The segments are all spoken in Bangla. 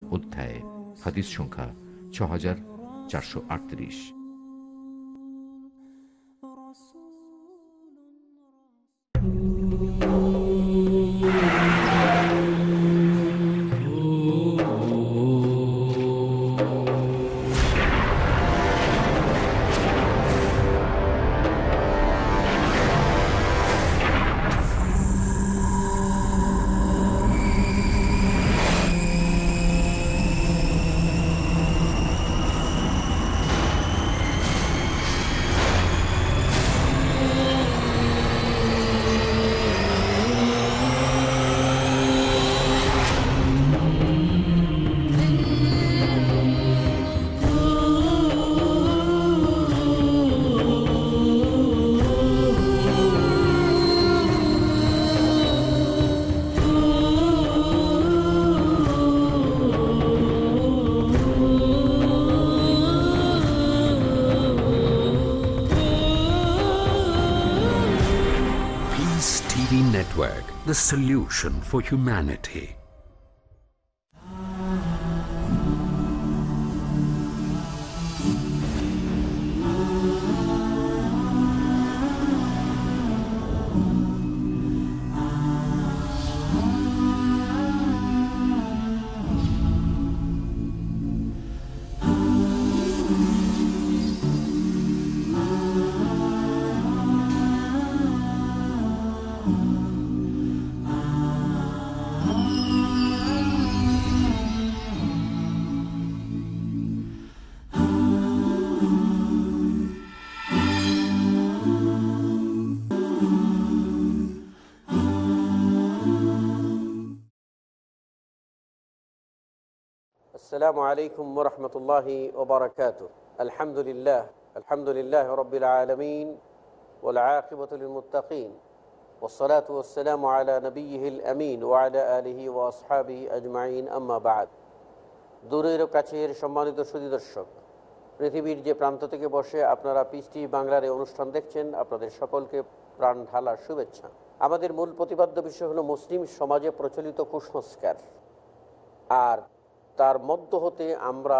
অধ্যায়, হাদিস সংখ্যা ৬৪৩৮। TV Network, the solution for humanity. আসসালামু আলাইকুম ওয়া রাহমাতুল্লাহি ওয়া বারাকাতুহু। আলহামদুলিল্লাহ রাব্বিল আলামিন ওয়াল আকিবাতু লিল মুত্তাকিন ওয়াসসালাতু ওয়াসসালামু আলা নাবিয়্যিহিল আমিন ওয়া আলা আলিহি ওয়া আসহাবিহি আজমাইন, আম্মা বা'দ। দূরের ও কাছের সম্মানিত সুধী দর্শক, পৃথিবীর যে প্রান্ত থেকে বসে আপনারা পিস টিভি বাংলার এই অনুষ্ঠান দেখছেন, আপনাদের সকলকে প্রাণ ঢালা শুভেচ্ছা। আমাদের মূল প্রতিপাদ্য বিষয় হলো মুসলিম সমাজে প্রচলিত কুসংস্কার। আর তার মধ্য হতে আমরা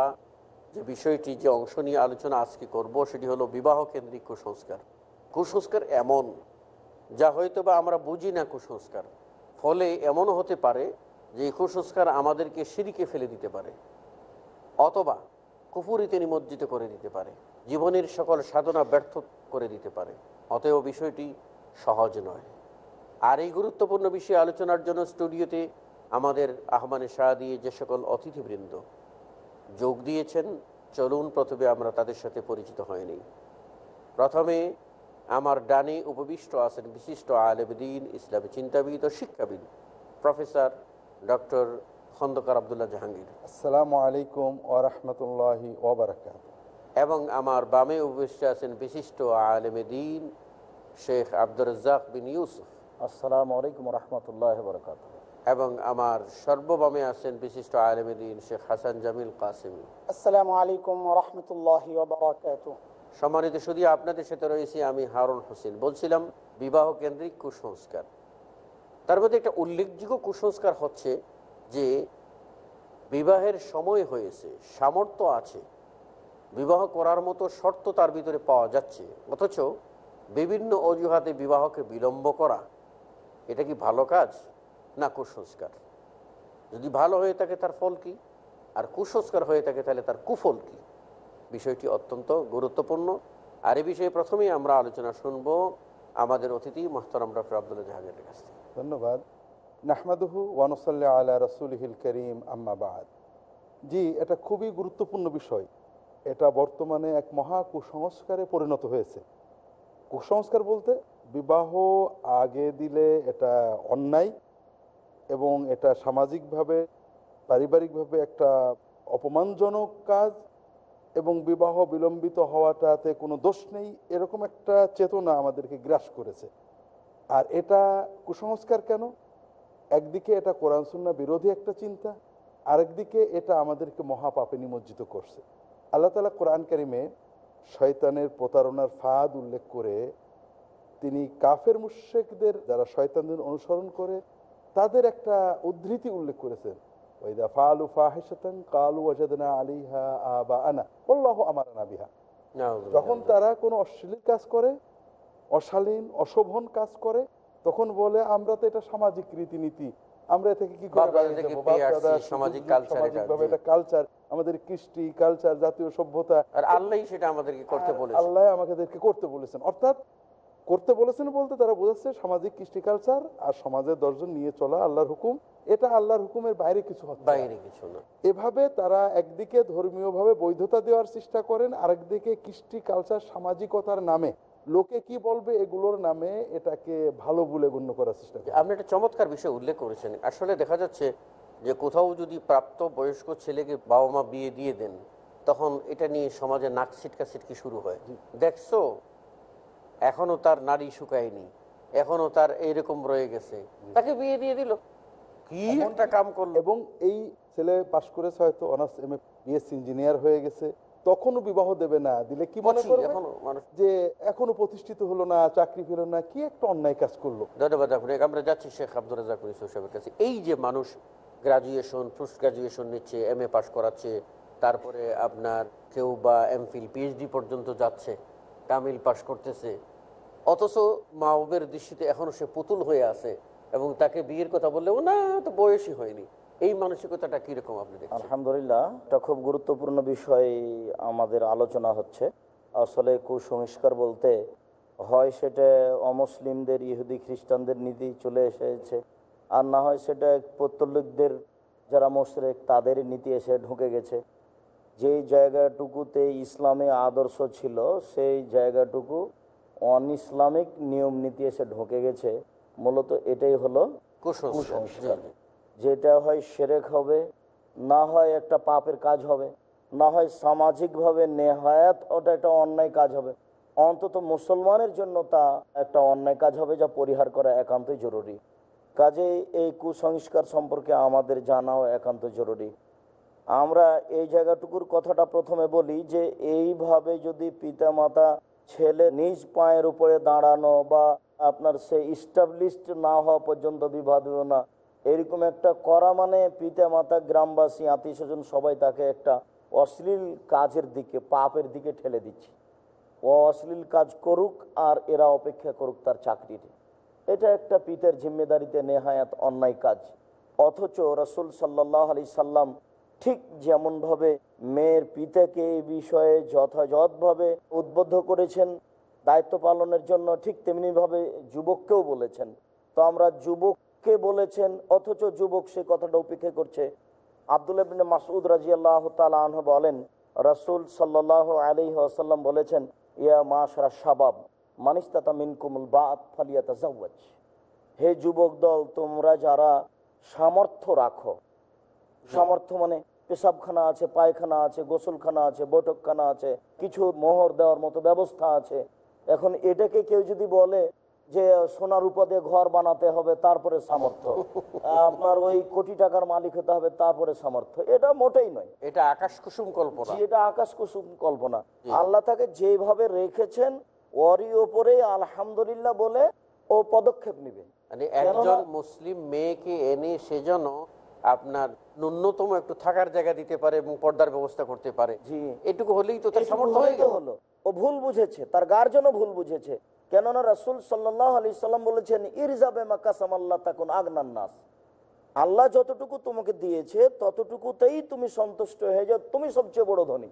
যে অংশ নিয়ে আলোচনা আজকে করব সেটি হলো বিবাহ কেন্দ্রিক কুসংস্কার। কুসংস্কার এমন যা হয়তো বা আমরা বুঝি না কুসংস্কার, ফলে এমনও হতে পারে যে এই কুসংস্কার আমাদেরকে শিরকে ফেলে দিতে পারে অথবা কুফরিতে নিমজ্জিত করে দিতে পারে, জীবনের সকল সাধনা ব্যর্থ করে দিতে পারে। অতএব বিষয়টি সহজ নয়। আর এই গুরুত্বপূর্ণ বিষয়ে আলোচনার জন্য স্টুডিওতে আমাদের আহ্বানে সাড়া দিয়ে যে সকল অতিথিবৃন্দ যোগ দিয়েছেন, চলুন প্রথমে আমরা তাদের সাথে পরিচিত হয়নি। প্রথমে আমার ডানে উপবিষ্ট আছেন বিশিষ্ট আলেম দ্বীন, ইসলামী চিন্তাবিদ ও শিক্ষাবিদ প্রফেসর ডক্টর খন্দকার আবদুল্লাহ জাহাঙ্গীর। আসসালামু আলাইকুম ওয়া রাহমাতুল্লাহি ওয়া বারাকাতুহু। এবং আমার বামে উপবিষ্ট আছেন বিশিষ্ট আলেম দ্বীন শেখ আব্দুর রাজ্জাক বিন ইউসুফ। আসসালামু আলাইকুম ওয়া রাহমাতুল্লাহি ওয়া বারাকাতুহু। এবং আমার সর্ববামে আছেন বিশিষ্ট আলেম দ্বীন শেখ হাসান জামিল কাসেমি। আসসালামু আলাইকুম ওয়া রাহমাতুল্লাহি ওয়া বারাকাতুহু। সম্মানিত শুধু আপনাদের সাথে রয়েছি আমি হারুন হোসেন। বলছিলাম বিবাহ কেন্দ্রিক কুসংস্কার। তার মধ্যে একটা উল্লেখযোগ্য কুসংস্কার হচ্ছে যে বিবাহের সময় হয়েছে, সামর্থ্য আছে, বিবাহ করার মতো শর্ত তার ভিতরে পাওয়া যাচ্ছে, অথচ বিভিন্ন অজুহাতে বিবাহকে বিলম্ব করা, এটা কি ভালো কাজ না কুসংস্কার? যদি ভালো হয়ে থাকে তার ফল কি, আর কুসংস্কার হয়ে থাকে তাহলে তার কুফল কি? বিষয়টি অত্যন্ত গুরুত্বপূর্ণ। আর এই বিষয়ে প্রথমেই আমরা আলোচনা শুনবো আমাদের অতিথি মুহতারাম ডক্টর আবদুল্লাহ জাহাঙ্গীরের কাছ থেকে। ধন্যবাদ। নাহমাদুহু ওয়া নুসাল্লি আলা রাসূলিহিল কারীম, আম্মা বা'দ। জি, এটা খুবই গুরুত্বপূর্ণ বিষয়। এটা বর্তমানে এক মহা কুসংস্কারে পরিণত হয়েছে। কুসংস্কার বলতে বিবাহ আগে দিলে এটা অন্যায় এবং এটা সামাজিকভাবে পারিবারিকভাবে একটা অপমানজনক কাজ, এবং বিবাহ বিলম্বিত হওয়াটাতে কোনো দোষ নেই, এরকম একটা চেতনা আমাদেরকে গ্রাস করেছে। আর এটা কুসংস্কার কেন? একদিকে এটা কোরআন সুন্নাহ বিরোধী একটা চিন্তা, আরেকদিকে এটা আমাদেরকে মহাপাপে নিমজ্জিত করছে। আল্লাহ তাআলা কোরআন কারিমে শয়তানের প্রতারণার ফাঁদ উল্লেখ করে তিনি কাফের মুশরিকদের, যারা শয়তানদের অনুসরণ করে, তাদের একটা উদ্ধৃতি উল্লেখ করেছেন। ওয়াইদা ফাআলু ফাহিশাতান ক্বালু ওয়াজাদনা আলাইহা আবাআনা আল্লাহু আমারানা বিহা। যখন তারা কোনো অশ্লীল কাজ করে, অশালীন অশোভন কাজ করে, তখন বলে আমরা তো এটা সামাজিক রীতিনীতি, আমরা এ থেকে কি করে বাইরে যাব, সামাজিকভাবে এটা কালচার, আমাদের কৃষ্টি কালচার, জাতীয় সভ্যতা, আর আল্লাহই সেটা আমাদেরকে করতে বলেছেন। আল্লাহ আমাদেরকে করতে বলেছেন। অর্থাৎ করতে বলেছেন বলতে তারা বোঝাচ্ছে সামাজিক কৃষ্টি কালচার আর সমাজের দর্জন নিয়ে চলা আল্লাহর হুকুম, এটা আল্লাহর হুকুমের বাইরে কিছু হচ্ছে, বাইরে কিছু না। এভাবে তারা একদিকে ধর্মীয়ভাবে বৈধতা দেওয়ার চেষ্টা করেন, আরেকদিকে কৃষ্টি কালচার সামাজিকতার নামে লোকে কি বলবে এগুলোর নামে এটাকে ভালো বলে গণ্য করার চেষ্টা করেন। আপনি একটা চমৎকার বিষয় উল্লেখ করেছেন। আসলে দেখা যাচ্ছে যে কোথাও যদি প্রাপ্ত বয়স্ক ছেলেকে বাবা মা বিয়ে দিয়ে দেন, তখন এটা নিয়ে সমাজে নাক ছিটকা ছিটকি শুরু হয়। দেখছো এখনো তার নারী শুকায়নি, এখনো তার এইরকম রয়ে গেছে, তাকে বিয়ে দিয়ে দিল, কি একটা কাম করলো। এবং এই ছেলে পাশ করেছে হয়তো অনার্স এমএ বিএসসি ইঞ্জিনিয়ার হয়ে গেছে, তখনও বিবাহ দেবে না, দিলে কি মনে করবে যে এখনো প্রতিষ্ঠিত হলো না, চাকরি পেল না, কি একটা অন্যায় কাজ করলো। ধন্যবাদ আপনাকে। আমরা যাচ্ছি শেখ আব্দুর রাজ্জাক ইউসুফ সাহেবের কাছে। এই যে মানুষ গ্রাজুয়েশন পোস্ট গ্রাজুয়েশন নিচ্ছে, এমএ পাস করাচ্ছে, তারপরে আপনার কেউ বা এমফিল পিএইচডি পর্যন্ত যাচ্ছে, কামিল পাস করতেছে, অথচ মা বাবার দৃষ্টিতে এখনো সে পুতুল হয়ে আছে, এবং তাকে বিয়ের কথা বললে ও না তো বয়সই হয়নি, এই মানসিকতাটা কিরকম আপনি দেখছেন? আলহামদুলিল্লাহ, এটা খুব গুরুত্বপূর্ণ বিষয় আমাদের আলোচনা হচ্ছে। আসলে কুসংস্কার বলতে হয় সেটা অমুসলিমদের, ইহুদি খ্রিস্টানদের নীতি চলে এসেছে, আর না হয় সেটা পৌত্তলিকদের যারা মুশরিক তাদের নীতি এসে ঢুকে গেছে। যেই জায়গাটুকুতে ইসলামী আদর্শ ছিল সেই জায়গাটুকু অন ইসলামিক নিয়ম নীতি এসে ঢুকে গেছে। মূলত এটাই হলো কুসংস্কার। যেটা হয় শিরক হবে, না হয় একটা পাপের কাজ হবে, না হয় সামাজিকভাবে নেহায়াত ওটা একটা অন্যায় কাজ হবে। অন্তত মুসলমানের জন্য তা একটা অন্যায় কাজ হবে, যা পরিহার করা একান্তই জরুরি। কাজেই এই কুসংস্কার সম্পর্কে আমাদের জানাও একান্ত জরুরি। আমরা এই জায়গাটুকুর কথাটা প্রথমে বলি যে এইভাবে যদি পিতামাতা ছেলে নিজ পায়ের উপরে দাঁড়ানো বা আপনার সে ইস্টাবলিশড না হওয়া পর্যন্ত বিবাহ দেব না, এরকম একটা করা মানে পিতা মাতা, গ্রামবাসী, আত্মীয় স্বজন সবাই তাকে একটা অশ্লীল কাজের দিকে, পাপের দিকে ঠেলে দিচ্ছে। ও অশ্লীল কাজ করুক আর এরা অপেক্ষা করুক তার চাকরির। এটা একটা পিতার জিম্মেদারিতে নেহায়াত অন্যায় কাজ। অথচ রাসূল সাল্লাল্লাহু আলাইহি সাল্লাম ঠিক যেমনভাবে মেয়ের পিতাকে এই বিষয়ে যথাযথভাবে উদ্বুদ্ধ করেছেন দায়িত্ব পালনের জন্য, ঠিক তেমনিভাবে যুবককেও বলেছেন। তো আমরা যুবককে বলেছেন, অথচ যুবক সে কথাটা উপেক্ষা করছে। আব্দুল্লাহ ইবনে মাসউদ রাদিয়াল্লাহু তাআলা আনহু বলেন, রাসূল সাল্লাল্লাহু আলাইহি ওয়াসাল্লাম বলেছেন, ইয়া মাশারা শাবাব মান ইসতাতা মিনকুমুল বাআত ফালিয়াতাজাওয়াজ। হে যুবক দল, তোমরা যারা সামর্থ্য রাখো, সামর্থ্য মানে পেশাবখানা আছে, পায়খানা আছে, গোসলখানা আছে, বৈঠকখানা আছে, কিছু মোহর দেওয়ার মতো ব্যবস্থা আছে। এখন এটাকে কেউ যদি বলে যে সোনার রূপা দিয়ে ঘর বানাতে হবে তারপরে সামর্থ্য, আপনার ওই কোটি টাকার মালিক হতে হবে তারপরে সামর্থ্য, এটা মোটেই নয়। এটা আকাশ কুসুম কল্পনা। এটা আকাশ কুসুম কল্পনা। আল্লাহ তাকে যেভাবে রেখেছেন ওরই ওপরে আলহামদুলিল্লাহ বলে ও পদক্ষেপ নিবে। মানে একজন মুসলিম মেয়েকে এনে সেজন্য আপনার ন্যূনতম একটু থাকার জায়গা দিতে পারে এবং পর্দার ব্যবস্থা করতে পারে, জি, এটুকু হলেই তো তার সামর্থ্য হয়ে গেল। ও ভুল বুঝেছে, তার গার্জেনও ভুল বুঝেছে। কেননা রাসূল সাল্লাল্লাহু আলাইহি সাল্লাম বলেছেন, ইরজাবে মা কাসামাল্লাহ তাকুন আগনান নাস। আল্লাহ যতটুকু তোমাকে দিয়েছে ততটুকুতেই তুমি সন্তুষ্ট হয়ে যাও, তুমি সবচেয়ে বড় ধনী।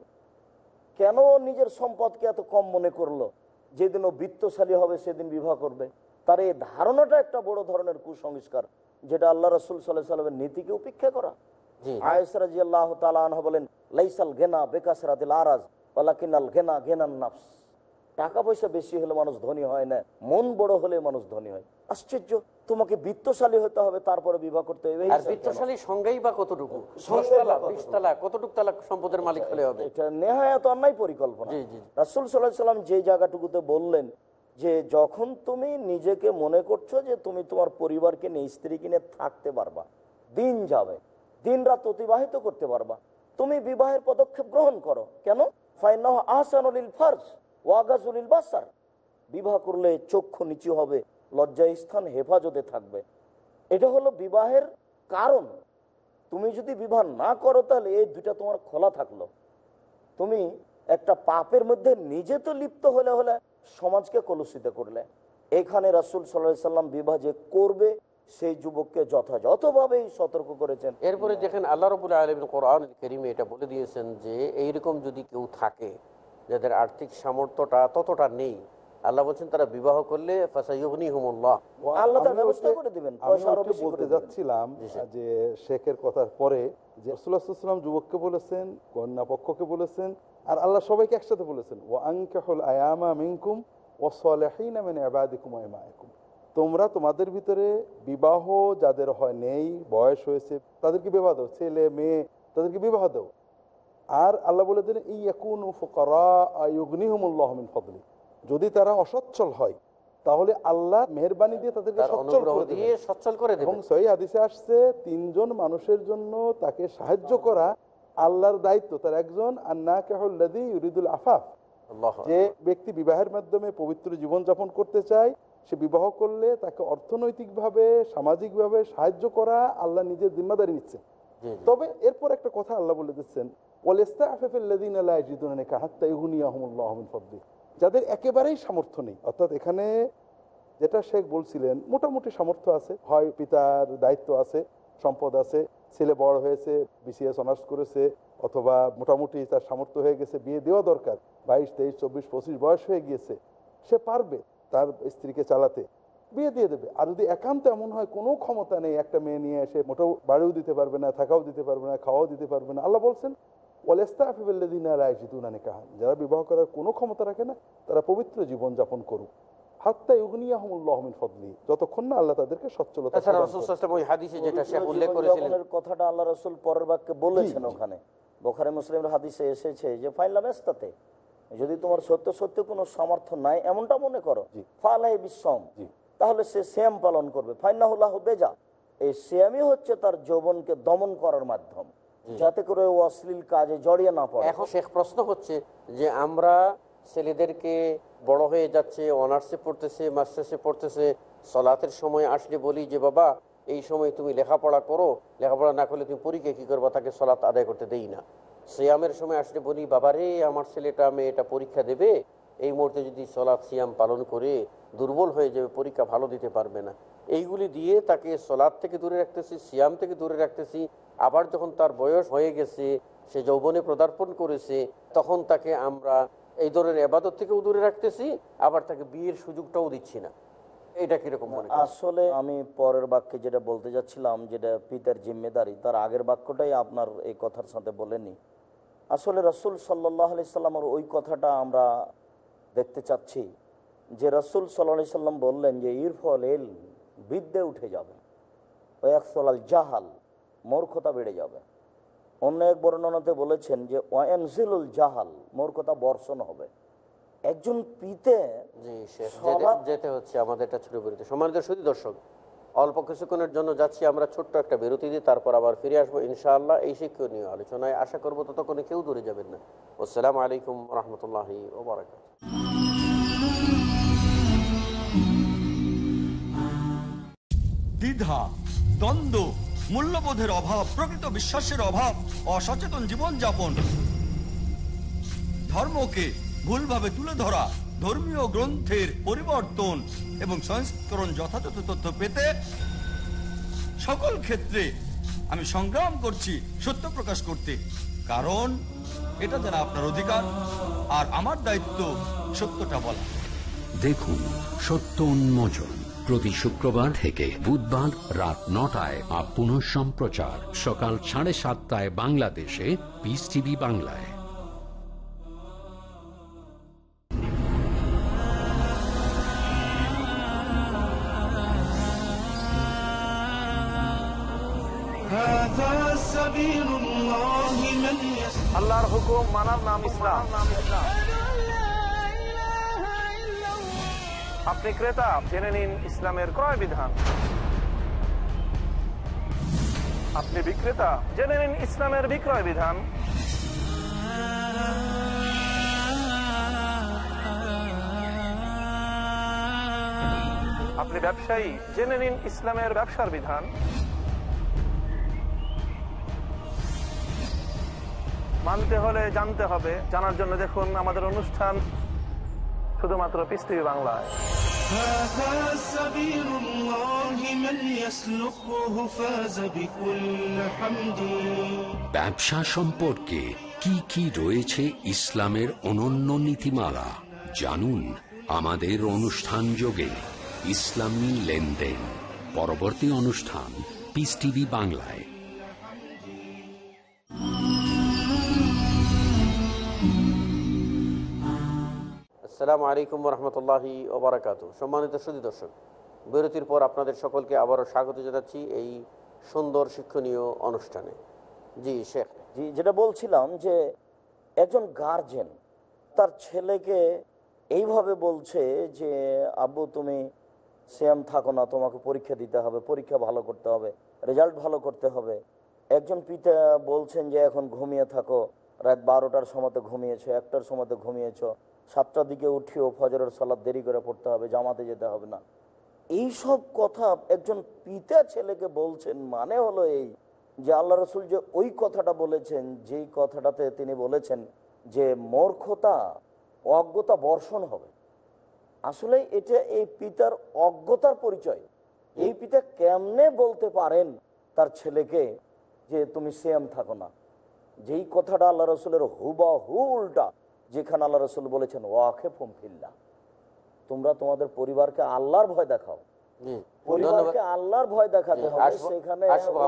কেন নিজের সম্পদকে এত কম মনে করলো? যেদিন ও বিত্তশালী হবে সেদিন বিবাহ করবে। তার এই ধারণাটা একটা বড় ধরনের কুসংস্কার, যেটা আল্লাহ রাসূল সাল্লাল্লাহু আলাইহি সাল্লামের নীতিকে উপেক্ষা করা। আয়েশা রাদিয়াল্লাহু তাআলা আনহা বলেন, লাইসাল গিনা বিকাসরাতিল আরাজ ওয়ালাকিনাল গিনা গিনান নাফস। টাকা পয়সা বেশি হলে মানুষ ধনী হয় না, মন বড় হলে মানুষ ধনী হয়। আশ্চর্য, তোমাকে বিত্তশালী হতে হবে তারপরে বিবাহ করতে হবে। আর বিত্তশালী সংজ্ঞাই বা কতটুকু? 10 তলা 20 তলা কতটুকু তালা সম্পদের মালিক হলে হবে? এটা নেহায়াত অন্যায় পরিকল্পনা। রাসূল সাল্লাল্লাহু আলাইহি সাল্লাম যে জায়গাটুকুতে বললেন যে যখন তুমি নিজেকে মনে করছো যে তুমি তোমার পরিবারকে নিয়ে, স্ত্রীকে নিয়ে থাকতে পারবা, দিন যাবে, দিন রাত অতিবাহিত করতে পারবা, তুমি বিবাহের পদক্ষেপ গ্রহণ করো। কেন? ফাইন্নাহু আহসানুল লিল ফারজ ওয়া আগাযুল লিল বাসার। বিবাহ করলে চক্ষু নিচু হবে, লজ্জাস্থান হেফাজতে থাকবে। এটা হলো বিবাহের কারণ। তুমি যদি বিবাহ না করো তাহলে এই দুইটা তোমার খোলা থাকলো। তুমি একটা পাপের মধ্যে নিজে তো লিপ্ত হলে হলে সমাজকে কলুষিত করলে। এখানে রাসূল সাল্লাল্লাহু আলাইহি সাল্লাম বিবাহ যে করবে সেই যুবককে যথাযথভাবেই সতর্ক করেছেন। এরপরে দেখেন আল্লাহ রাব্বুল আলামিন কোরআনুল কারীমে এটা বলে দিয়েছেন যে এইরকম যদি কেউ থাকে যাদের আর্থিক সামর্থ্যটা ততটা নেই, আল্লাহ বলছেন তারা বিবাহ করলে ফাসায়ুগনিহুমুল্লাহ, আল্লাহ তার ব্যবস্থা করে দিবেন। পয়সা আরো বেশি করে বলতে দিবেন। যাচ্ছিলাম যে শেখের কথার পরে যে রাসূলুল্লাহ সাল্লাল্লাহু আলাইহি ওয়াসাল্লাম যুবককে বলেছেন, কন্যা পক্ষকে বলেছেন, আর আল্লাহ সবাইকে একসাথে বলেছেন ওয়া আনকিহুল আয়ামা মিনকুম ওয়াস সালিহিনা মিন ইবাদিকুম ওয়া ইমাইকুম। তোমরা তোমাদের ভিতরে বিবাহ যাদের হয় নেই, বয়স হয়েছে, তাদেরকে বিবাহ দাও, ছেলে মেয়ে তাদেরকে বিবাহ দাও। আর আল্লাহ বলে দিলেন ইয়াকুনু ফুকারা ইউগনিহুমুল্লাহু মিন ফাদলি, যদি তারা অসচ্ছল হয় তাহলে আল্লাহ মেহেরবানি দিয়ে তাদেরকে সচ্ছল করে দেবেন। এবং সহিহ হাদিসে আসছে তিনজন মানুষের জন্য তাকে সাহায্য করা আল্লাহর দায়িত্ব। তার একজন আন্নাকাহুল্লাযী ইউরিদুল আফাফ, যে ব্যক্তি বিবাহের মাধ্যমে পবিত্র জীবন যাপন করতে চায়, সে বিবাহ করলে তাকে অর্থনৈতিকভাবে সামাজিকভাবে সাহায্য করা আল্লাহ নিজের জিম্মাদারি নিচ্ছে। তবে এরপর একটা কথা আল্লাহ বলে দিচ্ছেন ওয়ালিস্তাআফিফিল্লাযীনা লা ইয়াজিদুনা নিকাহা হাত্তা ইউগনিয়াহুমুল্লাহু মিন ফাদলি, যাদের একেবারেই সামর্থ্য নেই। অর্থাৎ এখানে যেটা শেখ বলছিলেন মোটামুটি সামর্থ্য আছে, হয় পিতার দায়িত্ব আছে, সম্পদ আছে, ছেলে বড় হয়েছে, বিসিএস অনার্স করেছে, অথবা মোটামুটি তার সামর্থ্য হয়ে গেছে, বিয়ে দেওয়া দরকার, 22, 23, 24, 25 বয়স হয়ে গিয়েছে, সে পারবে তার স্ত্রীকে চালাতে, বিয়ে দিয়ে দেবে। আর যদি একান্ত এমন হয় কোনো ক্ষমতা নেই, একটা মেয়ে নিয়ে এসে মোটেও বাড়িও দিতে পারবে না, থাকাও দিতে পারবে না, খাওয়াও দিতে পারবে না, আল্লাহ বলছেন ওয়ালিস্তাআফিফিল্লাযীনা লা ইয়াজিদুনা নিকাহা, যারা বিবাহ করার কোনো ক্ষমতা রাখে না তারা পবিত্র জীবন যাপন করুক হাত্তা ইউগনিয়াহুমুল্লাহু মিন ফাদলি, যতক্ষণ না আল্লাহ তাদেরকে সচ্ছলতা তাছাড়া রাসূল সাল্লাল্লাহু আলাইহি ওয়াসাল্লাম ওই হাদিসে যেটা শেখ উল্লেখ করেছিলেন কথাটা আল্লাহ রাসূল পরের বাক্যে বলেছেন। ওখানে বুখারী মুসলিমের হাদিসে এসেছে যে ফাইলাম ইস্তাতে, যদি তোমার সত্য সত্য কোনো সামর্থ্য নাই এমনটা মনে করো, ফালাই বিসম, তাহলে সে সিয়াম পালন করবে। ফাইনাহু লাহু বেজা, এই সিয়ামই হচ্ছে তার যৌবনকে দমন করার মাধ্যম, যাতে করে ও অশ্লীল কাজে জড়িয়ে না পড়ে। এখন শেখ প্রশ্ন হচ্ছে যে আমরা ছেলেদেরকে বড় হয়ে যাচ্ছে, অনার্সে পড়তেছে, মাস্টার্সে পড়তেছে, সালাতের সময় আসলে বলি যে বাবা এই সময় তুমি লেখাপড়া করো, লেখাপড়া না করলে তুমি পরীক্ষা কী করবা, তাকে সালাত আদায় করতে দেই না। সিয়ামের সময় আসলে বলি বাবা রে আমার ছেলেটা মেয়েটা পরীক্ষা দেবে, এই মুহূর্তে যদি সালাত সিয়াম পালন করে দুর্বল হয়ে যাবে, পরীক্ষা ভালো দিতে পারবে না, এইগুলি দিয়ে তাকে সালাত থেকে দূরে রাখতেছি, সিয়াম থেকে দূরে রাখতেছি। আবার যখন তার বয়স হয়ে গেছে, সে যৌবনে পদার্পণ করেছে, তখন তাকে আমরা এই ধরনের ইবাদত থেকেও দূরে রাখতেছি, আবার তাকে বিয়ের সুযোগটাও দিচ্ছি না। এটা কিরকম মনে করেন? আসলে আমি পরের বাক্যে যেটা বলতে যাচ্ছিলাম, যেটা পিতার জিম্মেদারি, তার আগের বাক্যটাই আপনার এই কথার সাথে বলেনি। আসলে রাসূল সাল্লাল্লাহু আলাইহি সাল্লামের ওই কথাটা আমরা দেখতে চাচ্ছি যে রাসূল সাল্লাল্লাহু আলাইহি সাল্লাম বললেন যে ইরফল এল, বিদ্যে উঠে যাবে, ওয়াকসালাল জাহাল, মূর্খতা বেড়ে যাবে। অন্য এক বর্ণনাতে বলেছেন যে ওয়ানজিলুল জাহাল, মূর্খতা বর্ষণ হবে। একজন পিতে যেতে হচ্ছে আমাদের একটা ছোট বিরতি। সম্মানিত সুধী দর্শক, অল্প কিছুক্ষণের জন্য যাচ্ছি আমরা ছোট্ট একটা বিরতি দিয়ে, তারপর আবার ফিরে আসবো ইনশাআল্লাহ এই শিক্ষণীয় আলোচনায়। আশা করবো ততক্ষণে কেউ দূরে যাবেন না। আসসালামু আলাইকুম রহমতুল্লাহি ওয়া বারাকাতুহু। দ্বিধা, দ্বন্দ্ব, মূল্যবোধের অভাব, প্রকৃত বিশ্বাসের অভাব, অসচেতন জীবনযাপন, ধর্মকে ভুলভাবে তুলে ধরা, ধর্মীয় গ্রন্থের পরিবর্তন এবং সংস্করণ যথাযথ তথ্য পেতে সকল ক্ষেত্রে আমি সংগ্রাম করছি সত্য প্রকাশ করতে, কারণ এটা যেন আপনার অধিকার আর আমার দায়িত্ব সত্যটা বলা। দেখুন সত্য উন্মোচন প্রতি শুক্রবার থেকে বুধবার রাত 9টায়, আর পুনঃ সম্প্রচার সকাল 7:30 বাংলাদেশে পিস টিভি বাংলায়। আল্লাহর হুকুম মানার নাম ইসলাম। আপনি ক্রেতা, জেনে নিন ইসলামের ক্রয় বিধান। আপনি বিক্রেতা, জেনে নিন ইসলামের বিক্রয় বিধান। আপনি ব্যবসায়ী, জেনে নিন ইসলামের ব্যবসার বিধান। মানতে হলে জানতে হবে, জানার জন্য দেখুন আমাদের অনুষ্ঠান শুধুমাত্র পিস টিভি বাংলায়। ব্যবসা সম্পর্কে কি কি রয়েছে ইসলামের অনন্য নীতিমালা জানুন আমাদের অনুষ্ঠান যোগে ইসলামী লেনদেন। পরবর্তী অনুষ্ঠান পিস টিভি বাংলায়। আসসালামু আলাইকুম রহমতুল্লাহি ওবারাকাতুহু। সম্মানিত সুধী দর্শক, বিরতির পর আপনাদের সকলকে আবারও স্বাগত জানাচ্ছি এই সুন্দর শিক্ষণীয় অনুষ্ঠানে। জি শেখ। জি, যেটা বলছিলাম যে একজন গার্জেন তার ছেলেকে এইভাবে বলছে যে আব্বু তুমি সিয়াম থাকো না, তোমাকে পরীক্ষা দিতে হবে, পরীক্ষা ভালো করতে হবে, রেজাল্ট ভালো করতে হবে। একজন পিতা বলছেন যে এখন ঘুমিয়ে থাকো, রাত 12টার সময়তে ঘুমিয়েছো, 1টার সময়তে ঘুমিয়েছো, 7টার দিকে উঠিও, ফজরের সালাত দেরি করে পড়তে হবে, জামাতে যেতে হবে না। এই সব কথা একজন পিতা ছেলেকে বলছেন, মানে হলো এই যে আল্লাহ রসুল যে ওই কথাটা বলেছেন, যেই কথাটাতে তিনি বলেছেন যে মূর্খতা অজ্ঞতা বর্ষণ হবে। আসলে এটা এই পিতার অজ্ঞতার পরিচয়। এই পিতা কেমনে বলতে পারেন তার ছেলেকে যে তুমি সিয়াম থাকো না, যেই কথাটা আল্লাহ রসুলের হুবাহু উল্টা, যেখানে আল্লাহ রসুল বলেছেন ওয়াকিফুম ফিল্লাহ, তোমরা তোমাদের পরিবারকে আল্লাহর ভয় দেখাও। পরিবারকে আল্লাহর ভয় দেখাতে হবে, সেখানে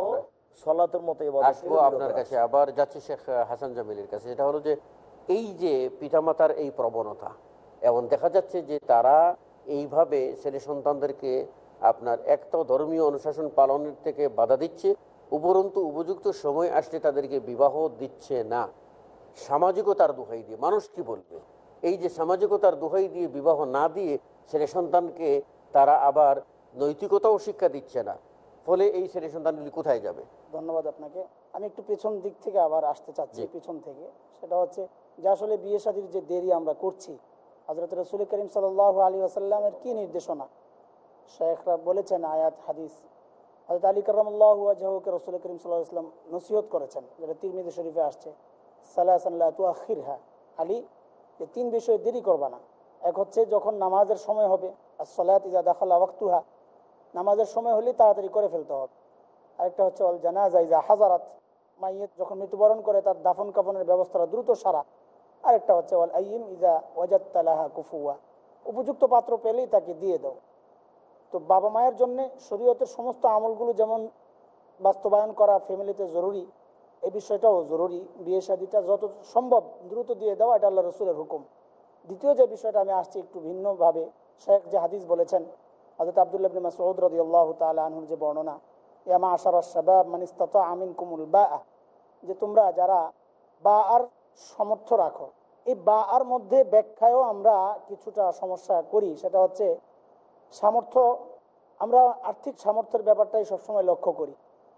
সলাতের মতো আসবো আপনার কাছে। আবার যাচ্ছি শেখ হাসান জামিলের কাছে। যেটা হলো যে এই যে পিতামাতার এই প্রবণতা, এমন দেখা যাচ্ছে যে তারা এইভাবে ছেলে সন্তানদেরকে আপনার একটা ধর্মীয় অনুশাসন পালনের থেকে বাধা দিচ্ছে, উপরন্তু উপযুক্ত সময় আসলে তাদেরকে বিবাহ দিচ্ছে না, সামাজিকতার দোহাই দিয়ে। মানুষ কি বলবে? এই যে সামাজিকতার দোহাই দিয়ে বিবাহ না দিয়ে ছেলে সন্তানকে তারা আবার নৈতিকতাও শিক্ষা দিচ্ছে না, ফলে এই ছেলে সন্তানগুলি কোথায় যাবে? ধন্যবাদ আপনাকে। আমি একটু পেছন দিক থেকে আবার আসতে চাচ্ছি, পিছন থেকে। সেটা হচ্ছে যে আসলে বিয়ে শাদীর যে দেরি আমরা করছি, হযরত রাসূল করিম সাল্লাল্লাহু আলাইহি ওয়াসাল্লামের কি নির্দেশনা? শেখরা বলেছেন আয়াত হাদিস। হযরত আলী কারামাল্লাহু ওয়াজহুকে রাসূল করিম সাল্লাল্লাহু আলাইহি ওয়াসাল্লাম নসিহত করেছেন, যেটা তিরমিজি শরীফে আসছে, সালাসান লা তুআখিরহা, আলী যে 3 বিষয়ে দেরি করবা না। এক হচ্ছে যখন নামাজের সময় হবে, as-সালাত ইযা দাখালা ওয়াক্তুহা, নামাজের সময় হলে তাড়াতাড়ি করে ফেলতে হবে। আরেকটা হচ্ছে ওয়াল জানাজা ইযা হাযারাত, মাইয়িত যখন মৃত্যুবরণ করে তার দাফন কাফনের ব্যবস্থাটা দ্রুত সারা। আরেকটা হচ্ছে ওয়াল আইয়িম ইযা ওয়াজাদতা লাহা কুফুয়া, উপযুক্ত পাত্র পেলেই তাকে দিয়ে দাও। তো বাবা মায়ের জন্য শরীয়তের সমস্ত আমলগুলো যেমন বাস্তবায়ন করা ফ্যামিলিতে জরুরি, এই বিষয়টাও জরুরি। বিয়ে শাদীটা যত সম্ভব দ্রুত দিয়ে দেওয়া, এটা আল্লাহ রসুলের হুকুম। দ্বিতীয় যে বিষয়টা আমি আসছি একটু ভিন্নভাবে, শেখ যে হাদিস বলেছেন, হযরত আব্দুল্লাহ ইবনে মাসউদ রাদিয়াল্লাহু তাআলা আনহুর যে বর্ণনা, ইয়া মা'শারাশ শাবাব মান ইসতাতা'a মিনকুমুল বা'a, যে তোমরা যারা বা'র সামর্থ্য রাখো। এই বা'র মধ্যে ব্যাখ্যায়ও আমরা কিছুটা সমস্যা করি। সেটা হচ্ছে সামর্থ্য, আমরা আর্থিক সামর্থ্যের ব্যাপারটাই সবসময় লক্ষ্য করি।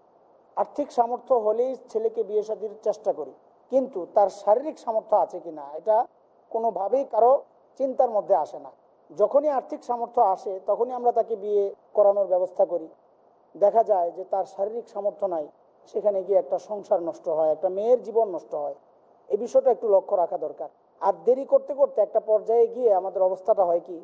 আর্থিক সামর্থ্য হলেই ছেলেকে বিয়ে শাদীর চেষ্টা করি, কিন্তু তার শারীরিক সামর্থ্য আছে কিনা এটা কোনোভাবেই কারো চিন্তার মধ্যে আসে না। যখনই আর্থিক সামর্থ্য আসে তখনই আমরা তাকে বিয়ে করানোর ব্যবস্থা করি। দেখা যায় যে তার শারীরিক সামর্থ্য নাই, সেখানে গিয়ে একটা সংসার নষ্ট হয়, একটা মেয়ের জীবন নষ্ট হয়। এই বিষয়টা একটু লক্ষ্য রাখা দরকার। আর দেরি করতে করতে একটা পর্যায়ে গিয়ে আমাদের অবস্থাটা হয় কি,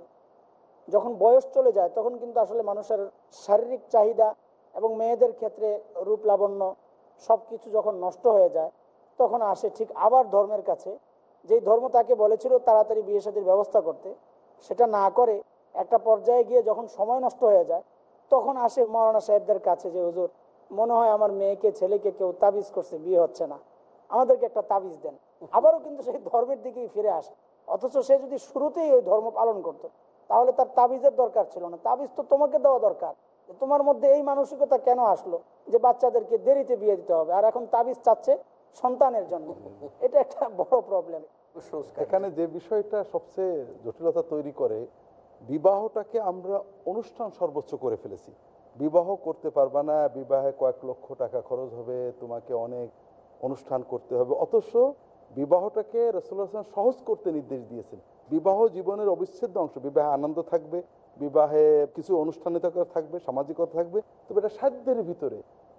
যখন বয়স চলে যায় তখন কিন্তু আসলে মানুষের শারীরিক চাহিদা এবং মেয়েদের ক্ষেত্রে রূপ লাবণ্য সব কিছু যখন নষ্ট হয়ে যায়, তখন আসে ঠিক আবার ধর্মের কাছে, যেই ধর্ম তাকে বলেছিল তাড়াতাড়ি বিয়ে শাদীর ব্যবস্থা করতে, সেটা না করে একটা পর্যায়ে গিয়ে যখন সময় নষ্ট হয়ে যায়, তখন আসে মাওলানা সাহেবদের কাছে যে হুজুর, মনে হয় আমার মেয়েকে ছেলেকে কেউ তাবিজ করছে, বিয়ে হচ্ছে না, আমাদেরকে একটা তাবিজ দেন। আবারও কিন্তু সেই ধর্মের দিকেই ফিরে আসে। অথচ সে যদি শুরুতেই ওই ধর্ম পালন করতো তাহলে তার তাবিজের দরকার ছিল না। তাবিজ তো তোমাকে দেওয়া দরকার। তোমার মধ্যে এই মানসিকতা কেন আসলো যে বাচ্চাদেরকে দেরিতে বিয়ে দিতে হবে, আর এখন তাবিজ চাচ্ছে সন্তানের জন্য? এটা একটা বড় প্রবলেম। এখানে যে বিষয়টা সবচেয়ে জটিলতা তৈরি করে, বিবাহটাকে আমরা অনুষ্ঠান সর্বোচ্চ করে ফেলেছি। বিবাহ করতে পারবা না, বিবাহে কয়েক লক্ষ টাকা খরচ হবে, তোমাকে অনেক অনুষ্ঠান করতে হবে। অথচ বিবাহটাকে রাসূলুল্লাহ সাল্লাল্লাহু আলাইহি ওয়াসাল্লাম সহজ করতে নির্দেশ দিয়েছেন। বিবাহ জীবনের অবিচ্ছেদ্য অংশ। বিবাহে আনন্দ থাকবে, বিবাহে কিছু অনুষ্ঠানিকতা থাকবে, সামাজিকতা থাকবে, তবে এটা সাধ্যের ভিতরে।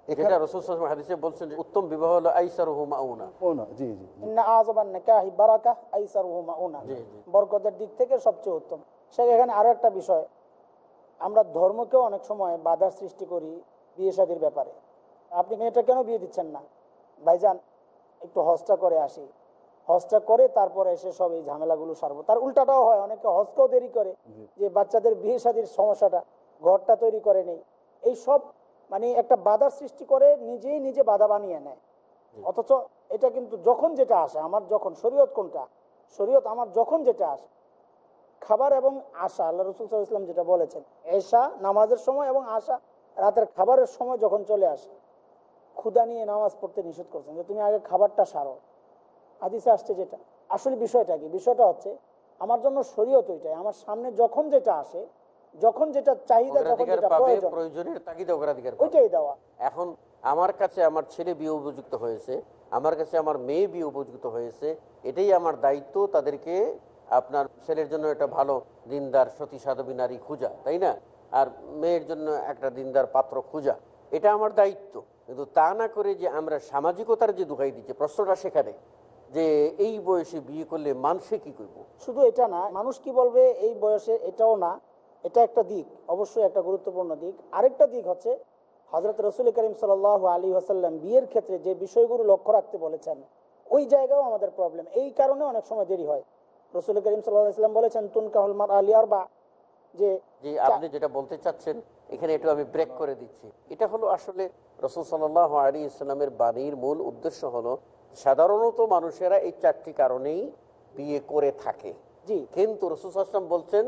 যেটা রাসূল সাল্লাল্লাহু আলাইহি ওয়াসাল্লাম হাদিসে বলছেন যে উত্তম বিবাহ হলো আইসারুহু মাউনা। জি জি ইন্না আযাবান নিকাহি বারাকাহ আইসারুহু মাউনা, বরকতের দিক থেকে সবচেয়ে উত্তম। সেখানে আরো একটা বিষয়, আমরা ধর্মকেও অনেক সময় বাধার সৃষ্টি করি বিয়ে শাদীর ব্যাপারে। আপনি মেয়েটা কেন বিয়ে দিচ্ছেন না, ভাইজান একটু হজটা করে আসি, হজটা করে তারপরে এসে সব এই ঝামেলাগুলো সারবো। তার উল্টাটাও হয়, অনেকে হজকেও দেরি করে, যে বাচ্চাদের বিয়ে শাদীর সমস্যাটা, ঘরটা তৈরি করে নেই, এই সব মানে একটা বাধার সৃষ্টি করে, নিজেই নিজে বাধা বানিয়ে নেয়। অথচ এটা কিন্তু যখন যেটা আসে, আমার যখন শরীয়ত কোনটা, শরীয়ত আমার যখন যেটা আসে, খাবার এবং আশা, আল্লাহ রাসূল সাল্লাল্লাহু আলাইহি ওয়াসাল্লাম যেটা বলেছেন, এশা নামাজের সময় এবং আশা রাতের খাবারের সময় যখন চলে আসে, ক্ষুধা নিয়ে নামাজ পড়তে নিষেধ করছেন যে তুমি আগে খাবারটা সারো। হাদিসে আসছে যেটা, আসলে বিষয়টা কি, বিষয়টা হচ্ছে আমার জন্য শরীয়ত ওইটাই, আমার সামনে যখন যেটা আসে, যখন যেটা চাহিদা, যখন যেটা প্রয়োজন, প্রয়োজনের তাগিদে অগ্রাধিকার ওইটাই দেওয়া। এখন আমার কাছে আমার ছেলে বিয়ে উপযুক্ত হয়েছে, আমার কাছে আমার মেয়ে বিয়ে উপযুক্ত হয়েছে, এটাই আমার দায়িত্ব তাদেরকে আপনার ছেলের জন্য একটা ভালো দিনদার সতী সাধবী নারী খোঁজা, তাই না, আর মেয়ের জন্য একটা দিনদার পাত্র খোঁজা, এটা আমার দায়িত্ব। কিন্তু তা না করে যে আমরা সামাজিকতার যে দোহাই দিচ্ছে, প্রশ্নটা সেখানে যে এই বয়সে বিয়ে করলে মানুষে কি করবো। শুধু এটা না, মানুষ কি বলবে এই বয়সে, এটাও না, এটা একটা দিক, অবশ্যই একটা গুরুত্বপূর্ণ দিক। আরেকটা দিক হচ্ছে হযরত রাসূল করিম সাল্লাল্লাহু আলাইহি ওয়াসাল্লাম বিয়ের ক্ষেত্রে যে বিষয়গুলো লক্ষ্য রাখতে বলেছেন, ওই জায়গাও আমাদের প্রবলেম, এই কারণে অনেক সময় দেরি হয়। রাসূল করিম সাল্লাল্লাহু আলাইহি ওয়াসাল্লাম বলেছেন তুনকাহুল মারআ লিআরবা, যে আপনি যেটা বলতে চাচ্ছেন এখানে একটু আমি ব্রেক করে দিচ্ছি। এটা হলো আসলে রাসূল সাল্লাল্লাহু আলাইহি ওয়াসাল্লামের বাণীর মূল উদ্দেশ্য হলো সাধারণত মানুষেরা এই চারটি কারণেই বিয়ে করে থাকে, জি, কিন্তু রাসূল সাল্লাল্লাহু আলাইহি ওয়াসাল্লাম বলছেন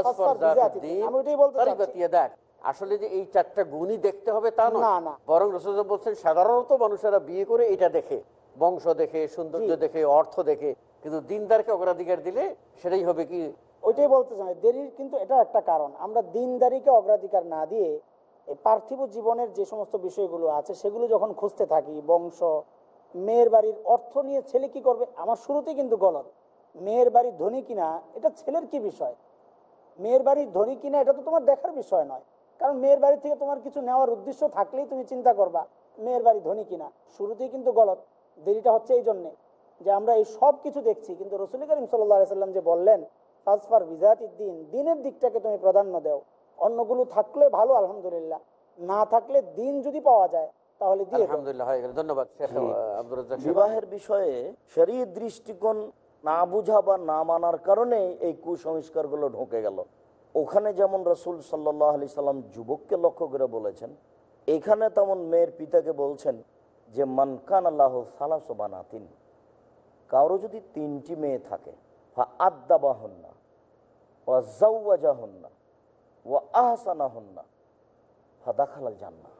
আসলে যে এই চারটা গুণই দেখতে হবে তা নয়, বরং রাসূল বলছেন সাধারণত মানুষেরা বিয়ে করে এটা দেখে, বংশ দেখে, সৌন্দর্য দেখে, অর্থ দেখে, কিন্তু দিনদারকে অগ্রাধিকার দিলে সেটাই হবে কি, ওইটাই বলতে চাই দেরির কিন্তু এটা একটা কারণ। আমরা দিনদারিকে অগ্রাধিকার না দিয়ে এই পার্থিব জীবনের যে সমস্ত বিষয়গুলো আছে সেগুলো যখন খুঁজতে থাকি, বংশ, মেয়ের বাড়ির অর্থ নিয়ে ছেলে কি করবে, আমার শুরুতেই কিন্তু গলত। মেয়ের বাড়ি ধনী কিনা এটা ছেলের কি বিষয়, মেয়ের বাড়ি ধনী কিনা এটা তো তোমার দেখার বিষয় নয়, কারণ মেয়ের বাড়ি থেকে তোমার কিছু নেওয়ার উদ্দেশ্য থাকলেই তুমি চিন্তা করবা মেয়ের বাড়ি ধনী কিনা। শুরুতেই কিন্তু গলত। দেরিটা হচ্ছে এই জন্যে যে আমরা এই সব কিছু দেখছি, কিন্তু রাসূল করিম সাল্লাল্লাহু আলাইহি ওয়াসাল্লাম যে বললেন ফাসফার বিজাতিদ দ্বীন, দ্বীনের দিকটাকে তুমি প্রাধান্য দাও, অন্যগুলো থাকলে ভালো আলহামদুলিল্লাহ, না থাকলে দিন যদি পাওয়া যায় তাহলে দিয়ে দাও। আলহামদুলিল্লাহ হয়ে গেল। ধন্যবাদ শেখ আব্দুর রাজ্জাক। বিবাহের বিষয়ে শরীয়ত দৃষ্টিকোণ না বুঝা বা না মানার কারণে এই কুসংস্কারগুলো ঢুকে গেল। ওখানে যেমন রাসূল সাল্লাল্লাহু আলাইহি সাল্লাম যুবককে লক্ষ্য করে বলেছেন, এখানে তেমন মেয়ের পিতাকে বলছেন যে মান কানা লাহু সালাসু বানাতিন, কারো যদি তিনটি মেয়ে থাকে, ফা আদ্দাবাহুন্না ওয়া যাওয়াজাহুন্না ওয়া আহসানাহুন্না ফাদাখালাল জান্নাহ।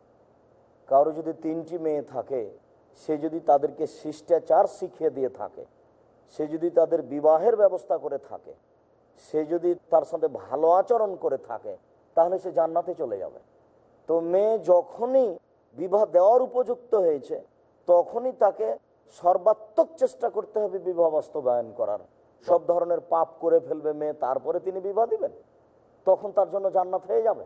কারো যদি তিনটি মেয়ে থাকে, সে যদি তাদেরকে শিষ্টাচার শিখিয়ে দিয়ে থাকে, সে যদি তাদের বিবাহের ব্যবস্থা করে থাকে, সে যদি তার সাথে ভালো আচরণ করে থাকে, তাহলে সে জান্নাতে চলে যাবে। তো মেয়ে যখনই বিবাহ দেওয়ার উপযুক্ত হয়েছে তখনই তাকে সর্বাত্মক চেষ্টা করতে হবে বিবাহ বাস্তবায়ন করার। সব ধরনের পাপ করে ফেলবে মেয়ে, তারপরে তিনি বিবাহ দিবেন, তখন তার জন্য জান্নাত হয়ে যাবে।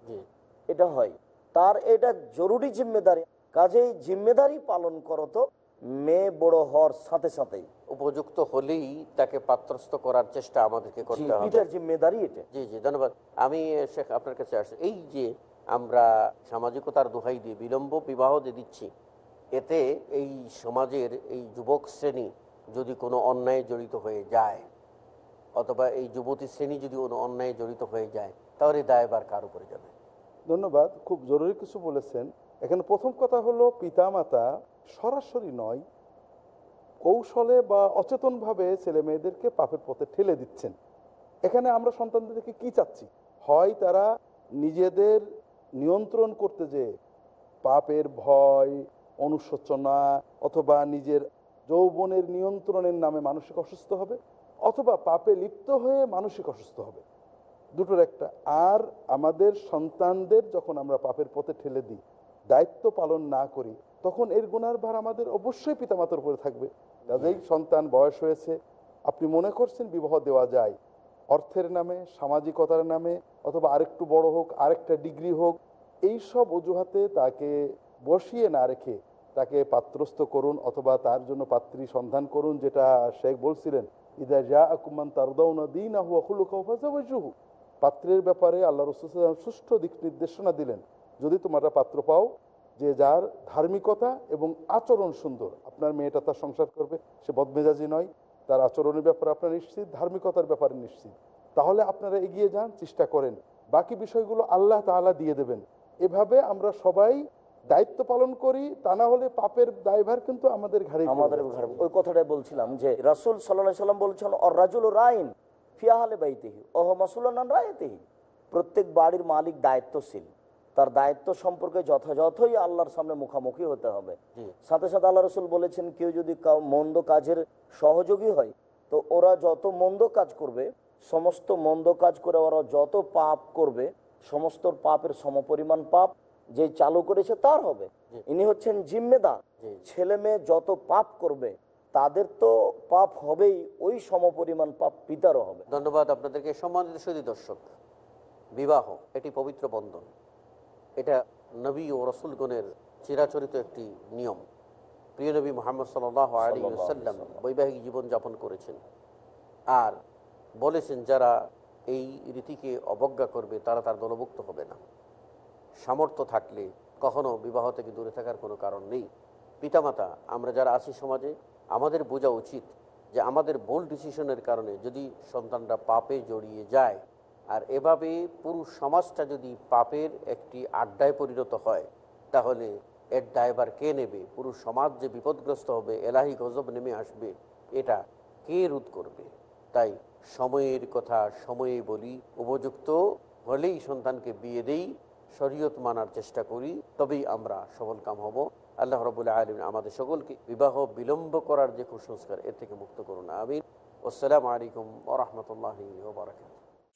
এটা হয় তার, এটা জরুরি জিম্মেদারি। কাজেই জিম্মেদারি পালন করো তো মেয়ে বড় হওয়ার সাথে সাথেই উপযুক্ত হলেই তাকে পাত্রস্থ করার চেষ্টা আমাদেরকে করতে হবে, এটার জিম্মেদারি এটা। জি জি ধন্যবাদ। আমি শেখ আপনার কাছে আসছি, এই যে আমরা সামাজিকতার দোহাই দিয়ে বিলম্ব বিবাহ যে দিচ্ছি, এতে এই সমাজের এই যুবক শ্রেণী যদি কোনো অন্যায় জড়িত হয়ে যায়, অথবা এই যুবতী শ্রেণী যদি কোনো অন্যায় জড়িত হয়ে যায়, তাহলে দায়ভার কার উপরে যাবে? ধন্যবাদ, খুব জরুরি কিছু বলেছেন। এখানে প্রথম কথা হলো পিতামাতা সরাসরি নয়, কৌশলে বা অচেতনভাবে ছেলে মেয়েদেরকে পাপের পথে ঠেলে দিচ্ছেন। এখানে আমরা সন্তানদেরকে কি চাচ্ছি, হয় তারা নিজেদের নিয়ন্ত্রণ করতে যে পাপের ভয়, অনুশোচনা, অথবা নিজের যৌবনের নিয়ন্ত্রণের নামে মানসিক অসুস্থ হবে, অথবা পাপে লিপ্ত হয়ে মানসিক অসুস্থ হবে, দুটোর একটা। আর আমাদের সন্তানদের যখন আমরা পাপের পথে ঠেলে দিই, দায়িত্ব পালন না করি, তখন এর গুনার ভার আমাদের অবশ্যই পিতামাতার উপরে থাকবে। কাজেই সন্তান বয়স হয়েছে, আপনি মনে করছেন বিবাহ দেওয়া যায় অর্থের নামে, সামাজিকতার নামে, অথবা আরেকটু বড় হোক, আরেকটা ডিগ্রি হোক, এই সব অজুহাতে তাকে বসিয়ে না রেখে তাকে পাত্রস্থ করুন, অথবা তার জন্য পাত্রী সন্ধান করুন, যেটা শেখ বলছিলেন, ইদা জাআকুম মান তারদাউনা দীনাহু ওয়া খুলুকাহু ফাযাওয়াজুহু। পাত্রের ব্যাপারে আল্লাহ রাসূল সাল্লাল্লাহু আলাইহি ওয়াসাল্লাম সুষ্ঠু দিক নির্দেশনা দিলেন, যদি তোমরা পাত্র পাও যে যার ধার্মিকতা এবং আচরণ সুন্দর, আপনার মেয়েটা তার সংসার করবে, সে বদমেজাজি নয়, তার আচরণের ব্যাপারে আপনার নিশ্চিত, ধার্মিকতার ব্যাপারে নিশ্চিত, তাহলে আপনারা এগিয়ে যান, চেষ্টা করেন, বাকি বিষয়গুলো আল্লাহ তাআলা দিয়ে দেবেন। এভাবে আমরা সবাই দায়িত্ব পালন করি, তা না হলে পাপের দায়ভার কিন্তু আমাদের ঘাড়ে। আমাদের ঘাড়ে ওই কথাটাই বলছিলাম যে রাসূল সাল্লাল্লাহু আলাইহি সাল্লাম বলছেন, আর রাজুলু রাইন ফি আহলি বাইতিহি ওয়া হুয়া মাসউলুন আন রাইয়াতিহি। প্রত্যেক বাড়ির মালিক দায়িত্বশীল, তার দায়িত্ব সম্পর্কে যথাযথই আল্লাহর সামনে মুখামুখি হতে হবে। সাথে সাথে আল্লাহ রাসূল বলেছেন, কেউ যদি মন্দ কাজের সহযোগী হয়, তো ওরা যত মন্দ কাজ করবে, সমস্ত মন্দ কাজ করে ওরা যত পাপ করবে, সমস্ত পাপের সমপরিমাণ পাপ যে চালু করেছে তার হবে। ইনি হচ্ছেন জিম্মেদার। ছেলে মেয়ে যত পাপ করবে তাদের তো পাপ হবেই, ওই সমপরিমাণ পাপ পিতারও হবে। ধন্যবাদ আপনাদেরকে। সম্মানিত সুধী দর্শক, বিবাহ এটি পবিত্র বন্ধন, এটা নবী ও রসুলগণের চিরাচরিত একটি নিয়ম। প্রিয় নবী মুহাম্মদ সাল্লাল্লাহু আলাইহি ওয়াসাল্লাম বৈবাহিক জীবন যাপন করেছেন, আর বলেছেন যারা এই রীতিকে অবজ্ঞা করবে তারা তার দলভুক্ত হবে না। সামর্থ্য থাকলে কখনো বিবাহ থেকে দূরে থাকার কোনো কারণ নেই। পিতামাতা আমরা যারা আছি সমাজে, আমাদের বোঝা উচিত যে আমাদের বোল্ড ডিসিশনের কারণে যদি সন্তানরা পাপে জড়িয়ে যায়, আর এভাবে পুরো সমাজটা যদি পাপের একটি আড্ডায় পরিণত হয়, তাহলে এর দায়ভার কে নেবে? পুরো সমাজ যে বিপদগ্রস্ত হবে, এলাহি গজব নেমে আসবে, এটা কে রোধ করবে? তাই সময়ের কথা সময়ে বলি, উপযুক্ত হলেই সন্তানকে বিয়ে দেই, শরীয়ত মানার চেষ্টা করি, তবেই আমরা সফলকাম হব। আল্লাহ রাব্বুল আলামিন আমাদের সকলকে বিবাহ বিলম্ব করার যে কুসংস্কার, এর থেকে মুক্ত করুন, আমিন। আসসালামু আলাইকুম ওয়া রাহমাতুল্লাহি ওয়া বারাকাতুহু।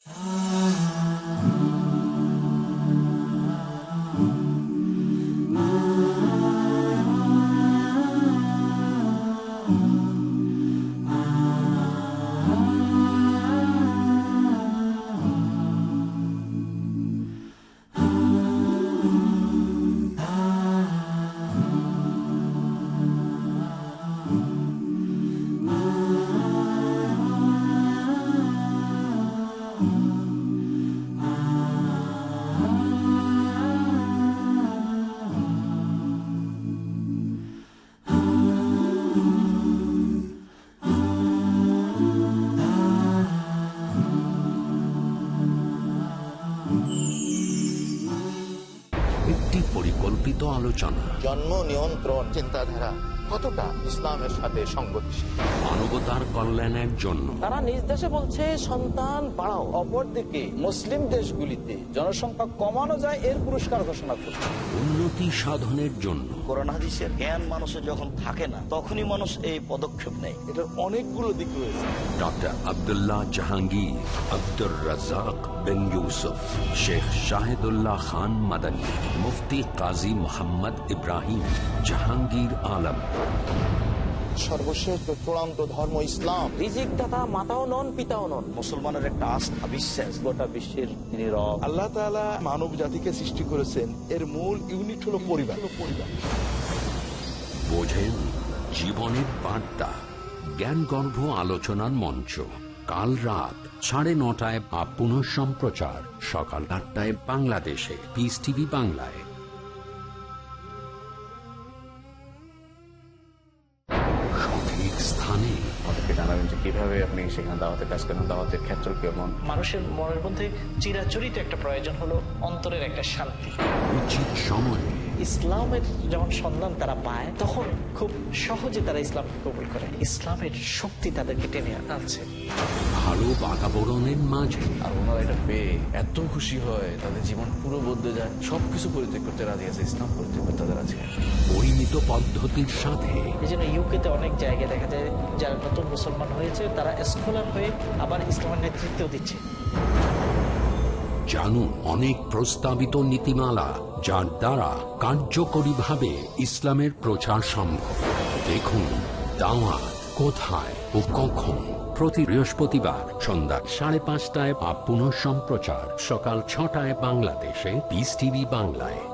পরিকল্পিত আলোচনা, জন্ম নিয়ন্ত্রণ চিন্তাধারা কতটা ইসলামের সাথে সংগতিশীল, মানবতার কল্যাণের জন্য। তারা নিজ দেশে বলছে সন্তান বাড়াও, অপরদিকে মুসলিম দেশগুলিতে জনসংখ্যা কমানো যায় এর পুরস্কার ঘোষণা করছে। উন্নতি সাধনের জন্য কোরআন হাদিসের জ্ঞান মানুষের যখন থাকে না, তখনই মানুষ এই পদক্ষেপ নেয়। এটার অনেকগুলো দিক রয়েছে। ডক্টর আব্দুল্লাহ জাহাঙ্গীর, আব্দুর রাজ্জাক বিন ইউসুফ, শেখ শাহিদুল্লাহ খান মাদানী, মুফতি কাজী মোহাম্মদ ইব্রাহিম জাহাঙ্গীর আলম। সর্বশেষ চূড়ান্ত ধর্ম ইসলাম। রিজিক দাতা মাতাও নন, পিতাও নন। মুসলমানের একটা আস্থা বিশ্বাস গোটা বিশ্বের নীরব। আল্লাহ তাআলা মানব জাতিকে সৃষ্টি করেছেন, এর মূল ইউনিট হলো পরিবার। বোঝেন জীবনের বার্তা, জ্ঞানগর্ভ আলোচনার মঞ্চ। কাল রাত 9:30 বা পুনঃ সম্প্রচার সকাল 8টায় বাংলাদেশে পিস টিভি বাংলায়। সঠিক স্থানে আমাদেরকে জানাবেন যে কিভাবে আপনি সেখানে দাওয়াতের কাজ করেন, দাওয়াতের ক্ষেত্র কেমন। মানুষের মনের মধ্যে চিরাচরিত একটা প্রয়োজন হলো অন্তরের একটা শান্তি। উচিত সময়ে ইসলামের যখন সন্ধান তারা পায়, তখন খুব সহজে তারা ইসলামকে কবুল করে। ইসলামের শক্তি তাদেরকে টেনে আনছে ভালো বাতাবরণের মাঝে। আর ওনারা এটা পেয়ে এত খুশি হয়, তাদের জীবন পুরো বদলে যায়। সবকিছু পরিত্যাগ করতে রাজি আছে, ইসলাম পরিত্যাগ করতে তাদের রাজি আছে। পরিমিত পদ্ধতির সাথে। এই জন্য ইউকেতে অনেক জায়গায় দেখা যায় যারা নতুন মুসলমান হয়েছে তারা স্কলার হয়ে আবার ইসলামের নেতৃত্ব দিচ্ছে। জানুন অনেক প্রস্তাবিত নীতিমালা, যার দ্বারা কার্যকরীভাবে ইসলামের প্রচার সম্ভব। দেখুন দাওয়াত কোথায় ও কখন, প্রতি বৃহস্পতিবার সন্ধ্যা 5:30 বা পুনঃ সম্প্রচার সকাল 6টায় বাংলাদেশে পিস টিভি বাংলায়।